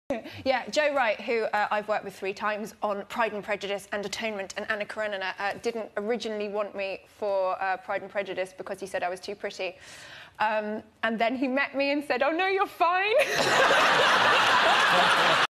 Yeah, Joe Wright, who I've worked with 3 times on Pride and Prejudice and Atonement and Anna Karenina, didn't originally want me for Pride and Prejudice because he said I was too pretty. And then he met me and said, "Oh, no, you're fine."